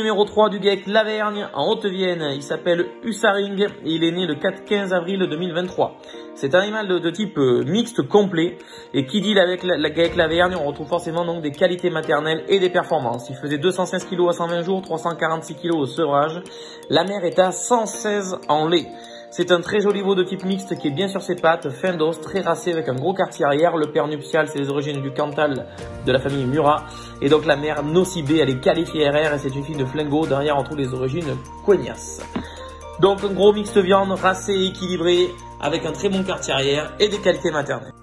numéro 3 du GEC Lavergne en Haute-Vienne. Il s'appelle Hussaring et il est né le 15 avril 2023. C'est un animal de type mixte complet et qui dit avec la GEC Lavergne, on retrouve forcément donc des qualités maternelles et des performances. Il faisait 216 kg à 120 jours, 346 kg au sevrage. La mère est à 116 en lait. C'est un très joli veau de type mixte qui est bien sur ses pattes, fin d'os, très racé avec un gros quartier arrière. Le père nuptial, c'est les origines du Cantal de la famille Murat. Et donc la mère Nocibé, elle est qualifiée RR et c'est une fille de Flingo. Derrière, on trouve les origines Coignas. Donc un gros mixte viande, racé et équilibré, avec un très bon quartier arrière et des qualités maternelles.